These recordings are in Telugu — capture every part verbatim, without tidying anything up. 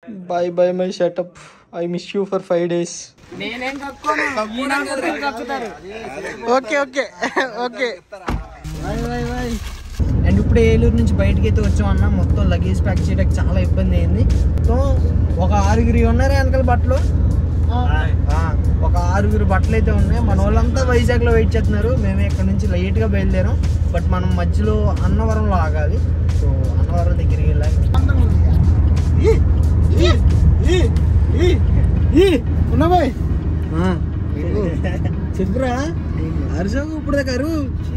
Bye bye my shut up. I miss you for five days. Okay okay okay bye bye bye. And ఇప్పుడు ఏలూరు నుంచి బయటకి అయితే వచ్చామన్నా. మొత్తం లగేజ్ ప్యాక్ చేయడానికి చాలా ఇబ్బంది అయింది. సో ఒక ఆరుగురి ఉన్నారు వెనకాల బట్టలు, ఒక ఆరుగురు బట్టలు అయితే ఉన్నాయి. మన వాళ్ళంతా వైజాగ్లో వెయిట్ చేస్తున్నారు. మేము ఇక్కడ నుంచి లైట్గా బయలుదేరాం. బట్ మనం మధ్యలో అన్నవరంలో ఆగాలి. సో అన్నవరం దగ్గరికి వెళ్ళాలి. చెప్పురా అరిసాము ఇప్పుడు దగ్గర.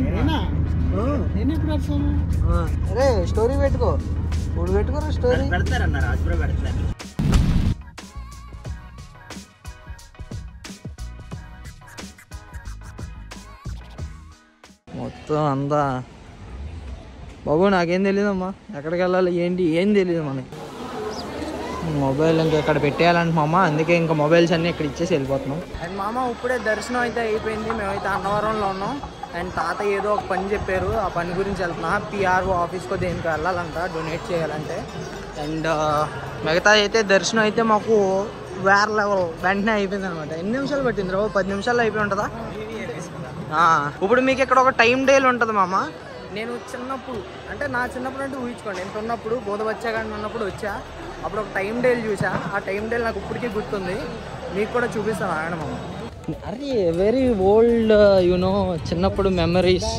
అరే స్టోరీ పెట్టుకో, ఇప్పుడు పెట్టుకోరా స్టోరీ. మొత్తం అంతా బాబు నాకేం తెలియదమ్మా, ఎక్కడికి వెళ్ళాలి ఏంటి ఏం తెలియదు మనకి. మొబైల్ ఇంకా ఇక్కడ పెట్టేయాలంటే మామ, అందుకే ఇంకా మొబైల్స్ అన్నీ ఇక్కడ ఇచ్చేసి వెళ్ళిపోతున్నాం. అండ్ మామ ఇప్పుడే దర్శనం అయితే అయిపోయింది. మేమైతే అన్నవరంలో ఉన్నాం. అండ్ తాత ఏదో ఒక పని చెప్పారు, ఆ పని గురించి వెళ్తున్నా. పిఆర్ఓ ఆఫీస్కో దేనికి వెళ్ళాలంట, డొనేట్ చేయాలంటే. అండ్ మిగతా అయితే దర్శనం అయితే మాకు వేరే లెవెల్ వెంటనే అయిపోయింది అనమాట. ఎన్ని నిమిషాలు పట్టింది రా? పది నిమిషాలు అయిపోయి ఉంటుందా? ఇప్పుడు మీకు ఇక్కడ ఒక టైం డేలు ఉంటుంది మామ. నేను చిన్నప్పుడు అంటే నా చిన్నప్పుడు అంటే ఊహించుకోండి, ఎంత ఉన్నప్పుడు బోధ వచ్చా కానీ ఉన్నప్పుడు వచ్చా. అప్పుడు ఒక టైం డేలు చూసా. ఆ టైం డేలు నాకు ఇప్పటికీ గుర్తుంది. మీకు కూడా చూపిస్తాను ఆయన మామ. అరే వెరీ ఓల్డ్ యూనో చిన్నప్పుడు మెమరీస్.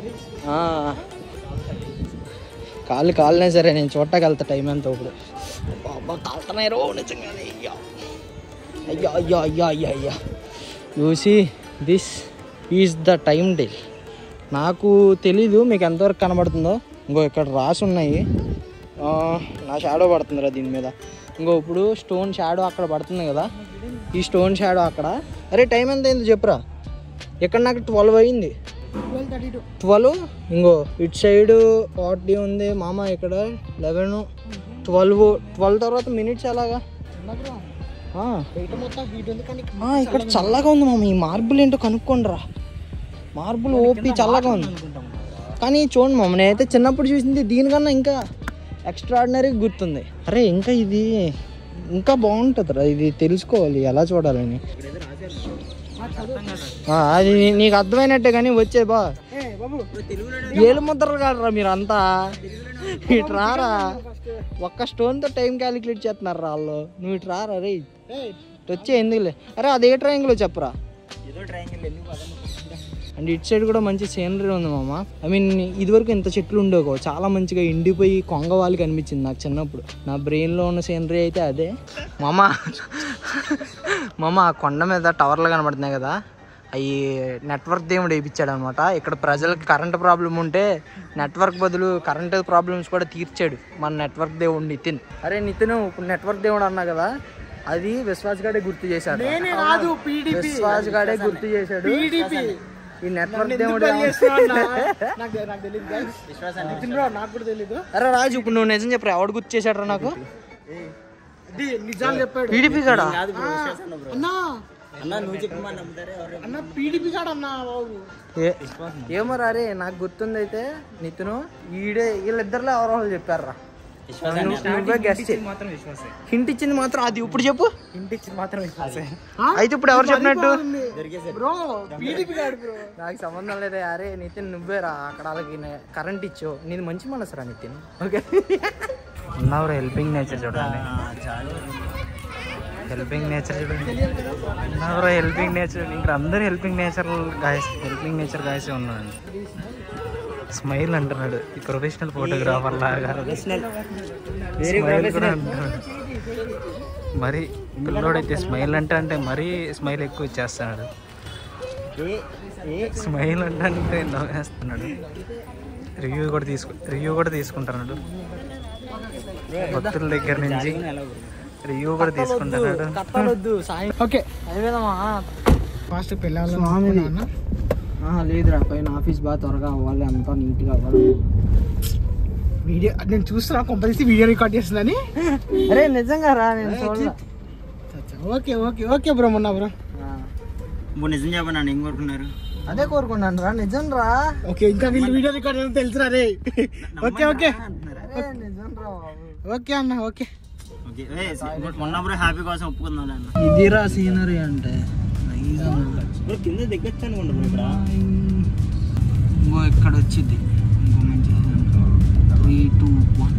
కాళ్ళు కాళ్ళనే సరే నేను చూడటానికి వెళ్తా టైం ఎంత ఇప్పుడు. బాబా కాలుతున్నాయి రో నిజంగానే. అయ్యా అయ్యా అయ్యా అయ్యా అయ్యా అయ్యా చూసి దిస్ ఈజ్ ద టైం డేల్. నాకు తెలీదు మీకు ఎంతవరకు కనబడుతుందో. ఇంకో ఇక్కడ రాసి ఉన్నాయి. నా షాడో పడుతుందిరా దీని మీద. ఇంకో ఇప్పుడు స్టోన్ షాడో అక్కడ పడుతుంది కదా, ఈ స్టోన్ షాడో అక్కడ. అరే టైం ఎంత అయింది చెప్పురా? ఇక్కడ నాకు ట్వెల్వ్ అయింది. ట్వెల్వ్ ఇంకో ఇటు సైడ్ ఫార్టీ ఉంది మామ. ఇక్కడ లెవెన్ ట్వెల్వ్ ట్వెల్వ్ తర్వాత మినిట్స్ ఎలాగా? ఇక్కడ చల్లగా ఉంది మామ. ఈ మార్బుల్ ఏంటో కనుక్కోండి రా. మార్బుల్ ఓపి చల్లగా ఉంది. కానీ చూడండి మామ, నేనైతే చిన్నప్పుడు చూసింది దీనికన్నా ఇంకా ఎక్స్ట్రాడినరీ గుర్తుంది. అరే ఇంకా ఇది ఇంకా బాగుంటుంది రా, ఇది తెలుసుకోవాలి ఎలా చూడాలని. అది నీకు అర్థమైనట్టే కానీ వచ్చే బా ఏలు ముద్రలు కాదురా మీరు అంతా. ఇటు రారా, ఒక్క స్టోన్తో టైం క్యాలిక్యులేట్ చేస్తున్నారు రా వాళ్ళు. నువ్వు ఇటు రారా రే, వచ్చే ఎందుకులే. అరే అదే ట్రయాంగిల్ చెప్పరా. అండ్ ఇటు సైడ్ కూడా మంచి సీనరీ ఉంది మామ. ఐ మీన్ ఇదివరకు ఇంత చెట్లు ఉండేవో, చాలా మంచిగా ఎండిపోయి కొంగవాలి కనిపించింది నాకు చిన్నప్పుడు. నా బ్రెయిన్లో ఉన్న సీనరీ అయితే అదే మామ. మామ ఆ కొండ మీద టవర్లు కనబడుతున్నాయి కదా, అవి నెట్వర్క్ దేవుడు వేయించాడు అనమాట. ఇక్కడ ప్రజలకు కరెంట్ ప్రాబ్లం ఉంటే నెట్వర్క్ బదులు కరెంట్ ప్రాబ్లమ్స్ కూడా తీర్చాడు మన నెట్వర్క్ దేవుడు నితిన్. అరే నితిన్ ఇప్పుడు నెట్వర్క్ దేవుడు అన్నా కదా, అది విశ్వాస్ గాడే గుర్తు చేశాడు. విశ్వాస్ గాడే గుర్తు చేశాడు ఈ నెట్వర్క్ దేవుడు. అరే రాజు ఇప్పుడు నువ్వు నిజం చెప్పరా, ఎవడు గుర్తు చేశాడు రా నాకు? పీడీపీ కాడా? ఏమో రే, నాకు గుర్తుంది అయితే నితిన్ ఈడే వీళ్ళిద్దరిలో ఎవరో వాళ్ళు చెప్పారా. హింట్ ఇచ్చింది మాత్రం అది ఇప్పుడు చెప్పు. హింట్ ఇచ్చింది మాత్రం అయితే ఇప్పుడు ఎవరు చెప్పినట్టు? నాకు సంబంధం లేదా. అరే నితిన్ నువ్వేరా అక్కడ వాళ్ళకి కరెంట్ ఇచ్చావు. నేను మంచి మనసు రా నితిన్. ఓకే ఉన్నావురా. హెల్పింగ్ నేచర్ చూడండి, హెల్పింగ్ నేచర్ చూడండి. ఉన్నావురా హెల్పింగ్ నేచర్. ఇక్కడ అందరూ helping nature guys, helping nature గాయసే ఉన్నాడు. స్మైల్ అంటున్నాడు ఈ ప్రొఫెషనల్ ఫోటోగ్రాఫర్ లాగా. స్మైల్ కూడా అంటున్నాడు. మరి పిల్లోడైతే స్మైల్ అంటే అంటే మరీ స్మైల్ ఎక్కువ ఇచ్చేస్తున్నాడు. స్మైల్ అంటే అంటే నవ్వేస్తున్నాడు. రివ్యూ కూడా తీసుకు రివ్యూ కూడా తీసుకుంటున్నాడు భక్తుల దగ్గర నుంచి. రివ్యూ కూడా తీసుకుంటున్నాడు. ఓకే లేదురా పైన ఆఫీస్ బాగా త్వరగా అవ్వాలి, అంతా నీట్గా అవ్వాలి. వీడియో నేను చూస్తున్నా, కంపల్సరీ వీడియో రికార్డ్ చేస్తుందని. అరే నిజంగా రా, నేను చూడలే. Okay okay okay bro. మొన్న బ్రో నిజం చెప్పనా, ఏం కోరుకున్నారు? అదే కోరుకున్నాను రా, నిజం రా. ఓకే ఇంకా వీళ్ళు వీడియో రికార్డ్ చేయాలని తెలుసురా రే. ఓకే ఓకే నిజం రా. ఓకే అన్న ఓకే. మొన్నప్పుడు హ్యాపీ కోసం ఒప్పుకుందాం. ఇదిరా సీనరీ అంటే కింద దిగొచ్చు అనుకుంటున్నాం. ఇక్కడ ఇంకో ఇక్కడ వచ్చింది ఇంకో మంచి త్రీ టూ వన్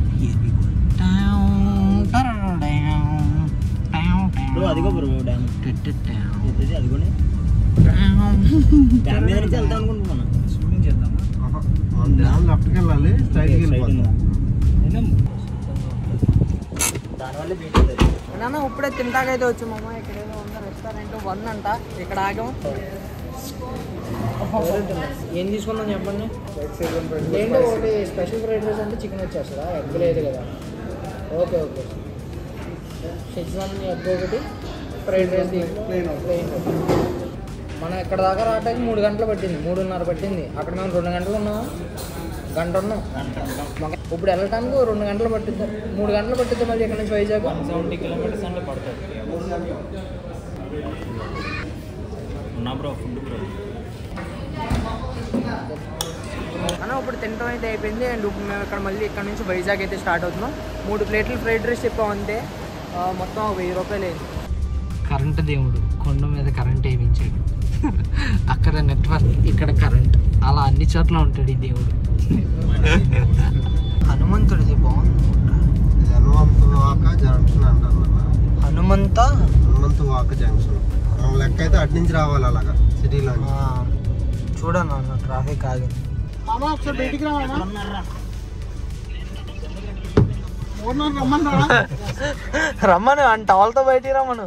అదిగో బ్రో డ్యామ్ అదిగోనే డ్యామ్ మీద నుంచి వెళ్తాం అనుకుంటున్నాను. స్విమ్మింగ్ చేద్దాం. డ్యామ్ లెఫ్ట్కి వెళ్ళాలి, స్ట్రైట్కి వెళ్ళిపోతాం. దానివల్ల బీటది నాన్న. ఇప్పుడే తింటాకైతే వచ్చామమ్మ. ఇక్కడ ఏదో ఉందా రెస్టారెంట్ వన్ అంట, ఇక్కడ ఆగాము. ఏం తీసుకుందాం చెప్పండి. ఏంటో ఒకటి స్పెషల్ ఫ్రైడ్ రైస్ అంటే చికెన్ వచ్చేస్తుందా? ఎగ్ లేదు కదా. ఓకే ఓకే షెజ్వాన్ ఎగ్ ఒకటి, ఫ్రైడ్ రైస్ ప్లెయిన్ ప్లెయిన్. మనం ఇక్కడ దాకా రావడానికి మూడు గంటలు పట్టింది, మూడున్నర పట్టింది. అక్కడ మేము రెండు గంటలు ఉన్నాం, గంట ఉన్నాం. ఇప్పుడు వెళ్ళటానికి రెండు గంటలు పట్టిద్దాం, మూడు గంటలు పట్టిద్దాం. మళ్ళీ ఇక్కడ నుంచి వైజాగ్ సెవెంటీ కిలోమీటర్స్ అంటే పడుతుంది. అన్న ఇప్పుడు తినడం అయితే అయిపోయింది. అండ్ ఇప్పుడు మేము ఇక్కడ మళ్ళీ ఇక్కడ నుంచి వైజాగ్ అయితే స్టార్ట్ అవుతున్నాం. మూడు ప్లేట్లు ఫ్రైడ్ రైస్ చెప్పాం అంతే. మొత్తం వెయ్యి రూపాయలు అయింది. కరెంటు దేవుడు కొండ మీద కరెంట్ వేయించాడు. అక్కడ నెట్వర్క్, ఇక్కడ కరెంట్, అలా అన్ని చోట్ల ఉంటాడు ఈ దేవుడు. హనుమంతుడిది బాగుంది. హనుమంతు వాక జంక్షన్ అంటారు. హనుమంత హనుమంతు వాక జంక్షన్ లెక్క అయితే అటు నుంచి రావాలి అలాగా సిటీలో. చూడను అన్న ట్రాఫిక్ ఆగింది. రమ్మను అంట వాళ్ళతో బయటికి రమ్మను.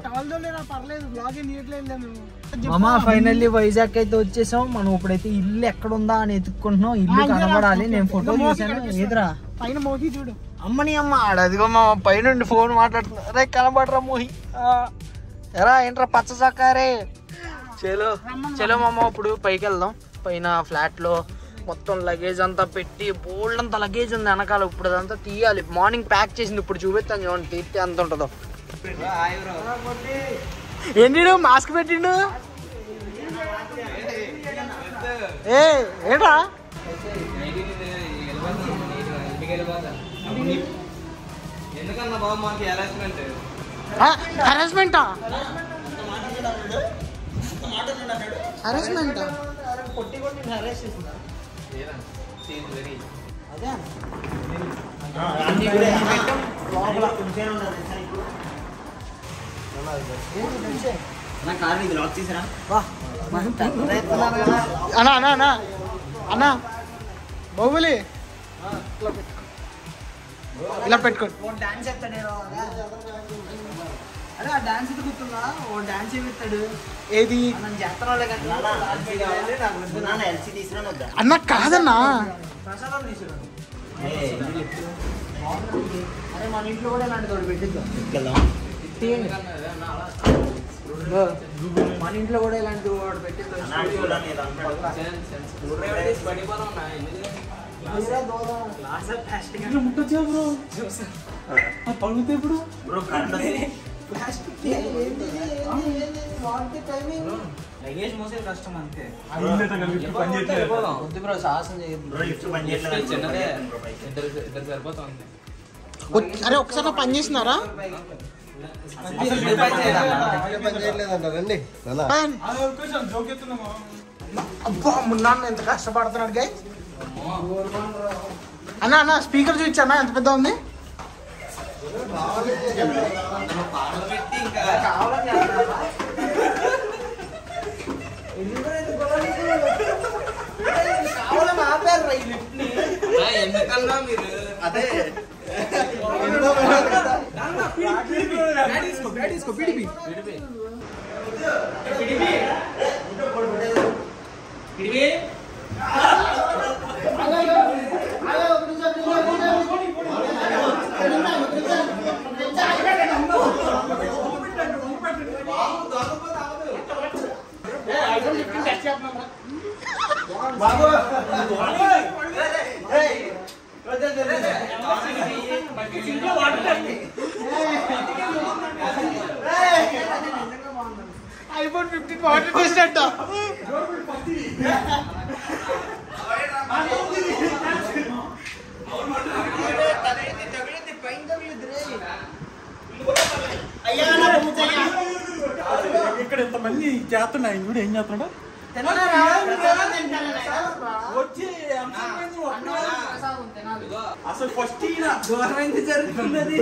మామా ఫైనల్లీ వైజాగ్ అయితే వచ్చేసాం. మనం ఇప్పుడైతే ఇల్లు ఎక్కడుందా అని ఎత్తుక్కుంటున్నాం. ఇల్లు కనబడాలి. నేను ఫోటో చూసాను. ఎదురా పైన మోహి చూడు. అమ్మని అమ్మ ఆడ అదిగో మా పైన ఫోన్ మాట్లాడుతున్నా. రే కనబడరా మోహి. ఎరా ఏంట్రా పచ్చ చక్కారే. చలో చలో మామ ఇప్పుడు పైకి వెళ్దాం. పైన ఫ్లాట్ లో మొత్తం లగేజ్ అంతా పెట్టి బోల్డ్ అంత లగేజ్ ఉంది వెనకాల. ఇప్పుడు అదంతా తీయాలి. మార్నింగ్ ప్యాక్ చేసింది, ఇప్పుడు చూపిస్తాను చూడండి తీస్తే ఎంత ఉంటుందో. ఏంటి మాస్క్ పెట్టిండు. ఏ ఏంట్రా హరాస్మెంటా హరాస్మెంటా కొట్టి కొట్టి హరాస్ చేసిందా? అదే అన్నా అన్నా అన్నా అన్నా బాహుబలి ఇలా పెట్టుకోండి. డాన్స్ ఎత్తాడు. అరే ఆ డాన్స్ ఇది గుర్తుందా? ఓ డాన్స్ ఏమి ఎత్తాడు. ఏది అన్న కాదన్నా ప్రసాదం తీసుకురా. అరే మన ఇంట్లో కూడా ఇలాంటి తోడు పెట్టిద్దాం. మన ఇంట్లో కూడా ఇలాంటి తోడు పెట్టిద్దాం. ముట్టొచ్చా బ్రో? పడుగుతాయి ఇప్పుడు లగేజ్ మోసే కష్టం అంతే. బ్రో సాహసం అరే ఒకసారి పని చేసినారా? అబ్బా మున్నాన్న ఎంత కష్టపడుతున్నాడు గై. అన్న అన్న స్పీకర్ చూపించన్నా ఎంత పెద్ద ఉంది. ఎందుకన్నా మీరు అదే ఐఫోన్ ఫిఫ్టీన్ వాటర్ టెస్ట్ అంట. ఇక్కడ ఇంతమంది చేస్తున్నాయి కూడా ఏం చేస్తున్నాడు వచ్చి అసలు ఫస్ట్ గవర్నమెంట్ జరుగుతున్నది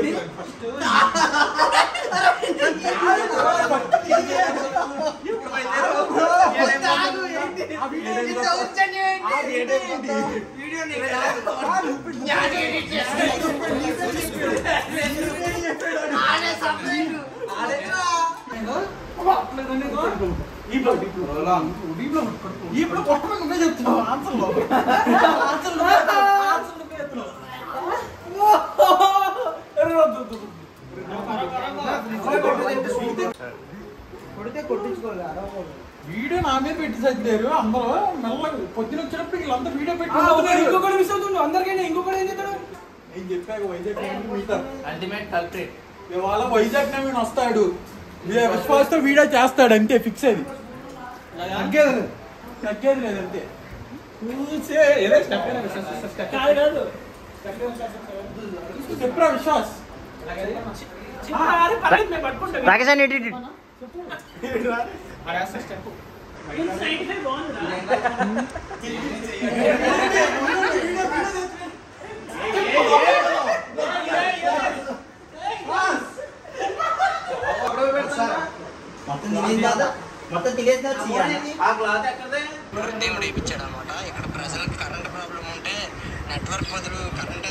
ఇప్పుడు కొట్టకుండా చెప్తున్నావు ఆన్సర్లో ఆన్సర్లో వీడియో నా మీద పెట్టి చదివారు అందరూ మెల్లగా పొద్దున వచ్చినప్పుడు వీళ్ళందరూ వీడియో పెట్టి ఇంకొకటి మిస్ అవుతుండు అందరికైనా ఇంకొకటి ఏం చెప్తాడు నేను చెప్పాక వైజాగ్ మిగతా అల్టిమేట్ కల్ప్రిట్ ఇవాళ వైజాగ్ నవీన్ వస్తాడు విశ్వాసతో వీడియో చేస్తాడు అంతే ఫిక్స్ అది తగ్గేది తగ్గేది లేదు అంతే చెప్పరా విశ్వాస్ రాకేష్ అని ఎడిట్ మొత్తం దేవుడు ఇప్పించాడు అనమాట. ఇక్కడ ప్రజలకు కరెంట్ ప్రాబ్లం ఉంటే నెట్వర్క్ బదులు కరెంట్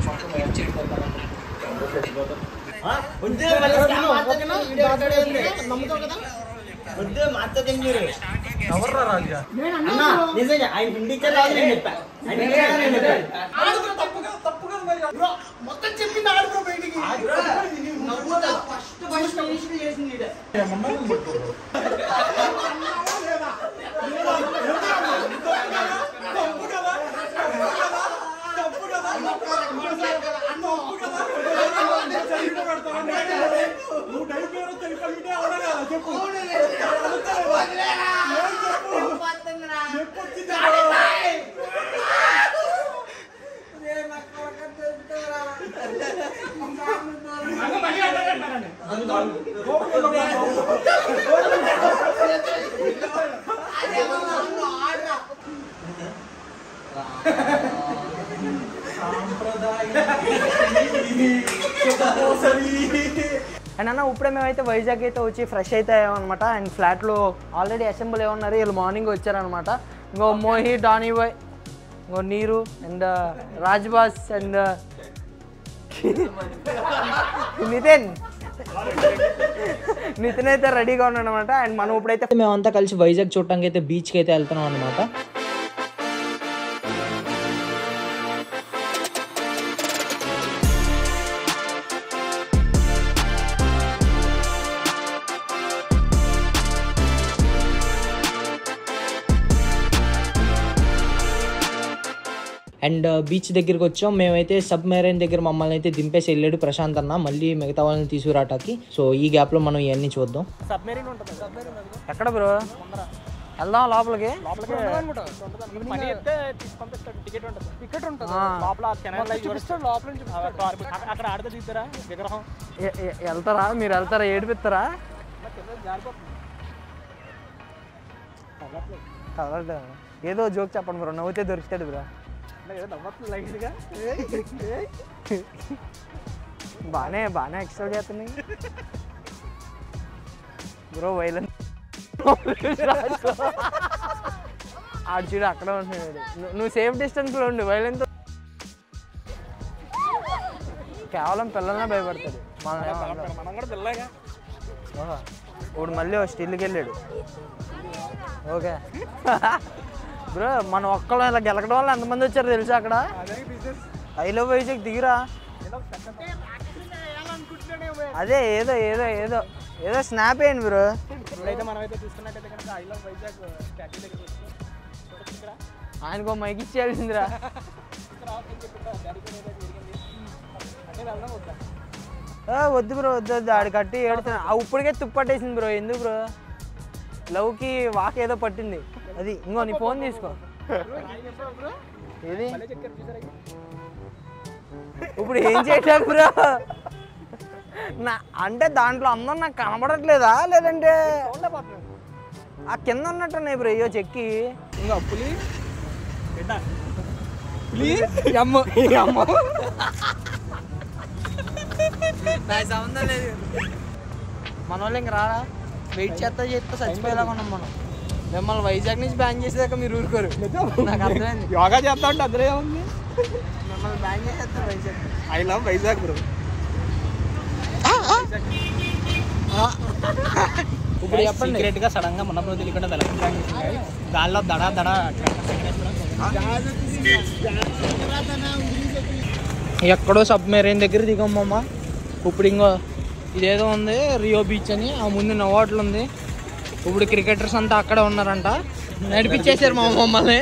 నిజంగా ఆయన హిందీ చదివి నేను చెప్పా మొత్తం చెప్పింది ఆడుకో బయటికి అండ్ అన్న ఇప్పుడే మేమైతే వైజాగ్ అయితే వచ్చి ఫ్రెష్ అయితే అయ్యామన్నమాట. అండ్ ఫ్లాట్లో ఆల్రెడీ అసెంబ్లీ ఏమన్నారు, వీళ్ళు మార్నింగ్ వచ్చారనమాట. ఇంకో మోహి డానీ బాయ్, ఇంకో నీరు అండ్ రాజ్బాస్ అండ్ నితిన్ నితిన్ అయితే రెడీగా ఉన్నాడు అనమాట. అండ్ మనం ఇప్పుడైతే మేమంతా కలిసి వైజాగ్ చూడటానికి అయితే బీచ్కి అయితే వెళ్తున్నాం అనమాట. అండ్ బీచ్ దగ్గరికి వచ్చాం. మేమైతే సబ్ మెరైన్ దగ్గర మమ్మల్ని అయితే దింపేసి వెళ్ళాడు ప్రశాంత్ అన్న, మళ్ళీ మిగతా వాళ్ళని తీసుకురాటానికి. సో ఈ గ్యాప్ లో మనం ఇవన్నీ చూద్దాం. సబ్మెరీన్ ఉంటుంది. ఎక్కడ బ్రో వెళ్దాం లోపలికి? టికెట్ ఉంటుంది. టికెట్ ఉంటుంది లోపల అక్కడ ఆడితే చూస్తారా విగ్రహం వెళ్తారా? మీరు వెళ్తారా? ఏడిపిస్తారా? ఏదో జోక్ చెప్పండి బ్రో, నవ్వుతే దొరుకుతాడు బ్రో. బానే బానే ఎక్స్ట్రా చేస్తున్నాయి బ్రో. వైలెన్స్ ఆడు చూడు అక్కడ ఉంటున్నాడు. నువ్వు సేఫ్ డిస్టెన్స్ లో ఉండు. వైలెన్స్ కేవలం పిల్లలనే భయపడతాడు. మనం కూడా పిల్లగా. ఇప్పుడు మళ్ళీ స్టిల్కి వెళ్ళాడు. ఓకే బ్రో, మనం ఒక్కళ్ళం ఇలా గెలకడం వల్ల ఎంతమంది వచ్చారు తెలుసా అక్కడ? ఐ లవ్ వైజాగ్ దిగిరా. అదే ఏదో ఏదో ఏదో ఏదో స్నాప్ అయ్యండి బ్రో. ఇప్పుడైతే మనమైతే చూసుకున్నట్టయితే కనుక ఐ లవ్ వైజాగ్ స్టాట్యూ దగ్గర ఆయనకో మైక్ ఇచ్చేయాల్సిందిరా. వద్దు బ్రో వద్దు వద్దు, ఆడి కట్టి ఏడుతున్నా. ఇప్పటికే తుప్పట్టేసింది బ్రో. ఎందుకు బ్రో? లవ్కి వాక్ ఏదో పట్టింది. అది ఇంకో నీ ఫోన్ తీసుకో. ఏది ఇప్పుడు ఏం చేయట్లేదు బ్రో? నా అంటే దాంట్లో అందరూ నాకు కనబడట్లేదా లేదంటే ఆ కింద ఉన్నట్టున్నాయి బ్రో అయ్యో చెక్కి ఇంకా పులి పులి అమ్మ అమ్మ సంబంధం లేదు మన వాళ్ళు ఇంక రారా వెయిట్ చేస్తా చేస్తా చచ్చిపోయేలాగా ఉన్నాం మనం మిమ్మల్ని వైజాగ్ నుంచి బ్యాన్ చేసేదాకా మీరు ఊరుకోరు నాకు అర్థమైంది యోగా చేస్తా ఉంటే అందులో ఏముంది మిమ్మల్ని బ్యాన్ చేసేస్తారు Vizag I love Vizag bro ఇప్పుడు చెప్పండి సీక్రెట్ గా సడన్ గా మన రోజు తెలియకుండా గాల్లో దడ దడ ఎక్కడో సబ్మెరైన్ దగ్గర దిగమ్మమ్మ ఇప్పుడు ఇంకో ఇదేదో ఉంది రియో బీచ్ అని ఆ ముందు నోవాట్లు ఉంది ఇప్పుడు క్రికెటర్స్ అంతా అక్కడ ఉన్నారంట నడిపించేసారు మా మమ్మల్ని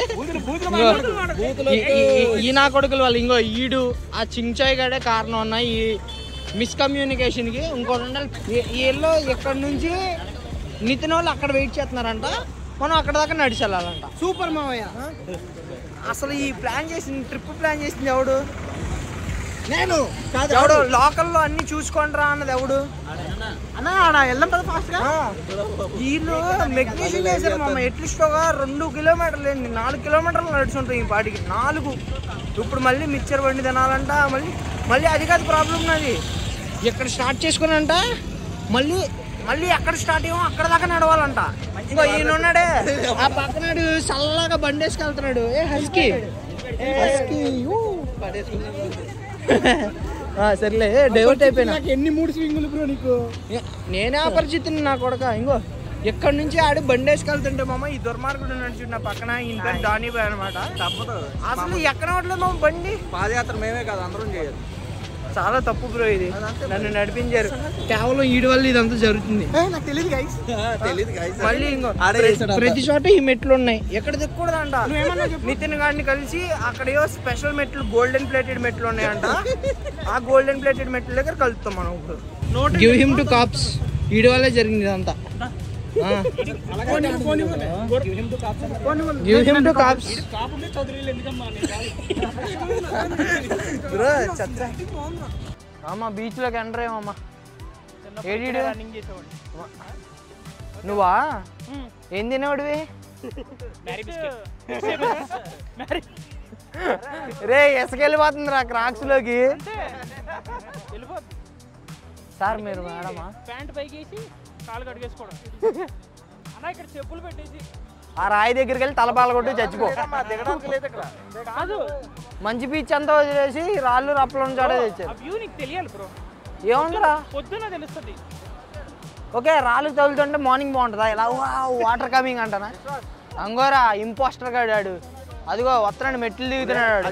ఈ నా కొడుకులు వాళ్ళు ఇంకో ఈడు ఆ చించాయ్ గడే కారణం ఉన్న ఈ మిస్కమ్యూనికేషన్కి ఇంకోటి ఉండాలి వీళ్ళు ఇక్కడ నుంచి నితిన్ వాళ్ళు అక్కడ వెయిట్ చేస్తున్నారంట మనం అక్కడ దాకా నడిచి వెళ్ళాలంట సూపర్ మావయ్య అసలు ఈ ప్లాన్ చేసింది ట్రిప్ ప్లాన్ చేసింది ఎవడు నేను ఎవడు లోకల్లో అన్ని చూసుకోండిరా అన్నది ఎవడు అన్నా ఆడ వెళ్ళం కదా ఫాస్ట్ గా వీళ్ళు మెగ్నీషియం చేశారు మమ్మ అట్లీస్ట్ ఒక రెండు కిలోమీటర్లు ఏంటి నాలుగు కిలోమీటర్లు నడుచుంటాయి ఈ పాటికి నాలుగు ఇప్పుడు మళ్ళీ మిక్చర్ బండి తినాలంట మళ్ళీ మళ్ళీ అది కాదు ప్రాబ్లం నాది ఇక్కడ స్టార్ట్ చేసుకునంట మళ్ళీ మళ్ళీ ఎక్కడ స్టార్ట్ అయ్యామో అక్కడ దాకా నడవాలంట ఇంకో ఈయన ఉన్నాడే ఆ పక్కనాడు చల్లగా బండి వేసుకెళ్తున్నాడు ఏ హస్కీ హస్కీ సర్లే డైవర్ట్ అయిపోయినా ఎన్ని మూడు స్వింగులు బ్రో నీకు నేనే అపరిచితుని నా కొడక ఇంకో ఎక్కడి నుంచి ఆడి బండి వేసుకెళ్తుంటే మామ ఈ దుర్మార్గుడు నడిచి నా పక్కన ఈయన పేరు డానీ బాయ్ అనమాట తప్పదు అసలు ఎక్కడ ఉండలేదు మామ బండి పాదయాత్ర మేమే కాదు అందరం చేయాలి చాలా తప్పు బ్రో ఇది నన్ను నడిపించారు కేవలం ఈడు వల్ల ఇదంతా జరుగుతుంది నాకు తెలియదు గైస్ తెలియదు గైస్ మళ్ళీ ఇంకో ప్రతి చోట ఈ మెట్లు ఉన్నాయి ఎక్కడ దిక్కకూడదంట నితిన్ గారిని కలిసి అక్కడేవో స్పెషల్ మెట్లు గోల్డెన్ ప్లేటెడ్ మెట్లు ఉన్నాయంట ఆ గోల్డెన్ ప్లేటెడ్ మెట్ల దగ్గర కలుపుతాం మనం ఇప్పుడు గివ్ హిమ్ టు కాప్స్ ఈడు వల్లే జరిగింది ఇదంతా give him to cops bro చచ్చా అమ్మా బీచ్ లోకి ఎంటర్ అయ్యామమ్మా ఏడి నువ్వా ఏం తినేవాడివి రే ఇసుకెళ్ళిపోతుంది రా క్రాక్స్ లోకి సార్ మీరు మేడమా ప్యాంట్ పైకేసి కాలు కడిగేసుకోవడం అన్నా ఇక్కడ చెప్పులు పెట్టేసి ఆ రాయి దగ్గరికి వెళ్ళి తలపాల కొట్టి చచ్చిపో కాదు మంచి బీచ్ అంతా వదిలేసి రాళ్ళు రప్పలు చాడే తెచ్చారు వ్యూ నీకు తెలియాలి బ్రో ఏముందిరా పొద్దున తెలుస్తుంది ఓకే రాళ్ళు తగులుతుంటే మార్నింగ్ బాగుంటుందా ఇలా వాటర్ కమింగ్ అంటానా అంగోరా ఇంపోస్టర్ గాడాడు అదిగో వస్తున్నాడు మెట్లు దిగుతున్నాడు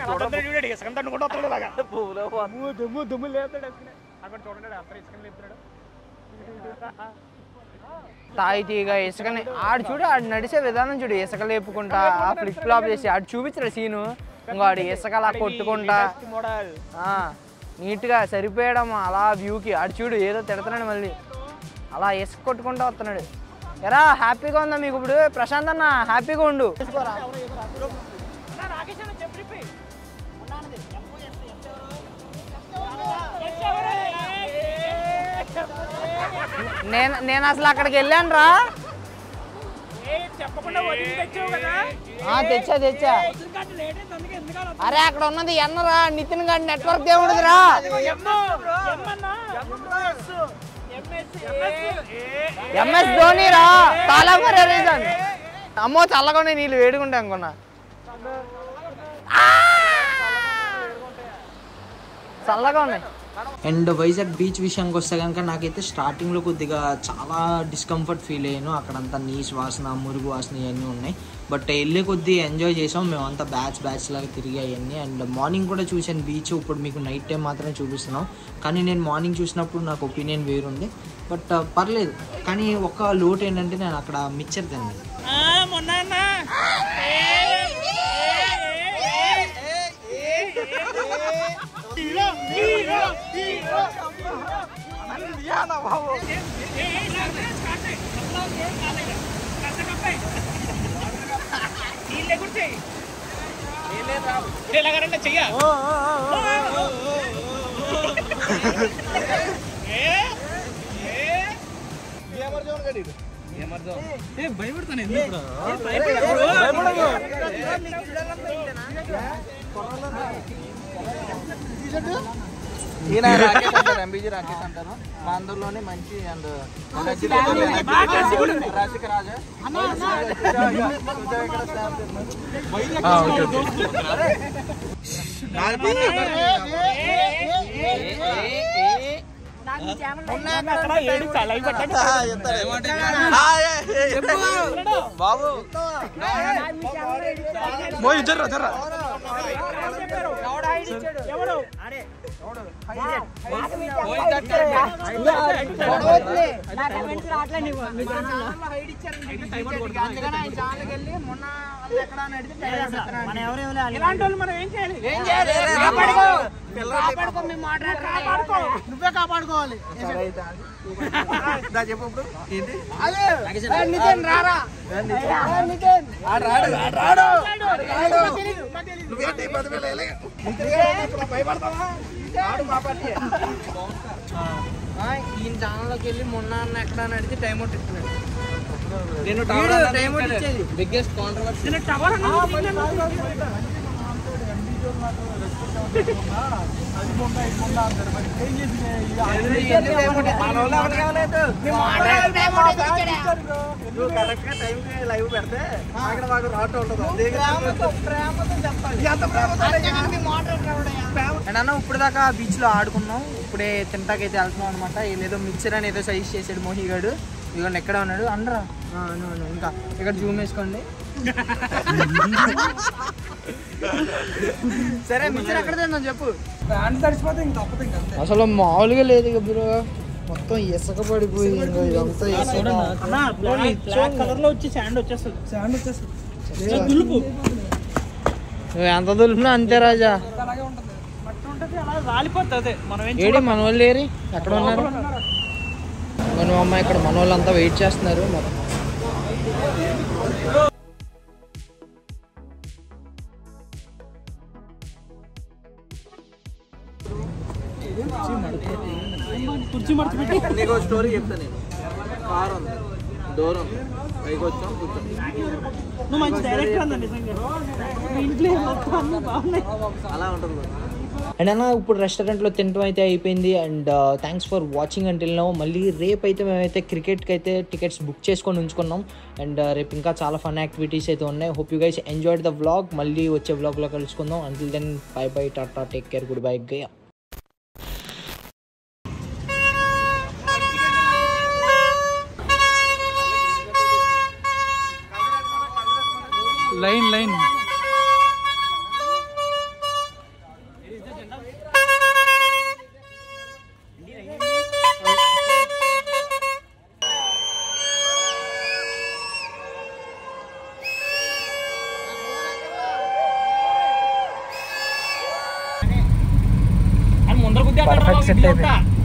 తాయితీగా ఇసుకని ఆడు చూడు ఆడు నడిచే విధానం చూడు ఇసుక లేపుకుంటా ఆ ఫ్లిప్ ఫ్లాప్ చేసి ఆడు చూపించడు సీను ఇంకో ఆడు ఇసుక అలా కొట్టుకుంటా నీట్గా సరిపోయడం అలా వ్యూకి ఆడు చూడు ఏదో తిడుతున్నాడు మళ్ళీ అలా ఇసుక కొట్టుకుంటా వస్తున్నాడు ఎరా హ్యాపీగా ఉందా మీకు ఇప్పుడు ప్రశాంత్ అన్న హ్యాపీగా ఉండు నేను నేను అసలు అక్కడికి వెళ్ళాను రా తెచ్చా తెచ్చా అరే అక్కడ ఉన్నది ఎన్నరా నితిన్ గారి నెట్వర్క్ ఏముండదురా ఎంఎస్ ధోని రా చాలా రీజన్ అమ్మో చల్లగానే నీళ్ళు వేడుకుంటా అనుకున్నా చల్లగా ఉన్నాయి అండ్ వైజాగ్ బీచ్ విషయానికి వస్తే కనుక నాకైతే స్టార్టింగ్లో కొద్దిగా చాలా డిస్కంఫర్ట్ ఫీల్ అయ్యాను. అక్కడంతా నీస్ వాసన మురుగు వాసన ఇవన్నీ ఉన్నాయి. బట్ వెళ్ళే కొద్దీ ఎంజాయ్ చేసాం మేమంతా బ్యాచ్ బ్యాచ్ లాగా తిరిగి అవన్నీ. అండ్ మార్నింగ్ కూడా చూసాను బీచ్. ఇప్పుడు మీకు నైట్ టైం మాత్రమే చూపిస్తున్నాం, కానీ నేను మార్నింగ్ చూసినప్పుడు నాకు ఒపీనియన్ వేరుంది. బట్ పర్లేదు. కానీ ఒక్క లోటు ఏంటంటే నేను అక్కడ మిక్చర్ తిన్నాను. చెయ్య భయపడతాను ఈయన రాకేష్ అంటారు, ఎంబీజీ రాకేష్ అంటారు. మా అందరిలోనే మంచి అండ్ రాజశేఖర్ రాజా బాబు నువ్వే కాపాడుకోవాలి. చెప్పు ఇప్పుడు ఏంటి ఈయన ఛానల్లోకి వెళ్ళి మొన్న అన్న ఎక్కడ అని అడిగితే టైం అవుట్ ఇస్తున్నాడు. నేను టైం అవుట్ ఇచ్చేది బిగ్గెస్ట్ కాంట్రవర్సీ. లైవ్ పెడితే అక్కడ మాకు రాట్ ఉంటుంది. అన్న ఇప్పుడు దాకా బీచ్ లో ఆడుకున్నాం, ఇప్పుడే తింటాకైతే వెళ్తున్నాం అనమాట. ఏదో మిక్చర్ అని ఏదో సజెస్ట్ చేసాడు మోహిగాడు. ఇదిగోండి ఎక్కడ ఉన్నాడు అందరా. ఇంకా ఇక్కడ జూమ్ వేసుకోండి. సరే మిక్చర్ ఎక్కడ తిందాం చెప్పు. అసలు మామూలుగా లేదు ఇక బ్రో, మొత్తం ఇసుక పడిపోయింది. ఇదంతా కలర్ లో వచ్చి శాండ్ వచ్చేస్తుంది. శాండ్ వచ్చేస్తుంది. ఎంత దులిపినా అంతే రాజా. ఏడి మన వాళ్ళు ఏరి ఎక్కడ ఉన్నారు? మన అమ్మ ఇక్కడ మన వాళ్ళంతా వెయిట్ చేస్తున్నారు. మరి నీకు స్టోరీ చెప్తా నేను. కార్ ఉంది, డోర్ ఉంది, పైకి వచ్చాం కూర్చోం. అలా ఉంటుంది. అండ్ అన్న ఇప్పుడు రెస్టారెంట్లో తినడం అయితే అయిపోయింది. And thanks for watching until now. మళ్ళీ రేపు అయితే మేమైతే క్రికెట్కి అయితే టికెట్స్ బుక్ చేసుకొని ఉంచుకున్నాం. అండ్ రేపు ఇంకా చాలా ఫన్ యాక్టివిటీస్ అయితే ఉన్నాయి. Hope you guys enjoyed the vlog. మళ్ళీ వచ్చే వ్లాగ్లో కలుసుకుందాం. అంటిల్ దెన్ బై బై, టాటా, టేక్ కేర్, గుడ్ బై, గయా. లైన్ లైన్ ముందర పర్ఫెక్ట్ సెట్ అయిపోయింది.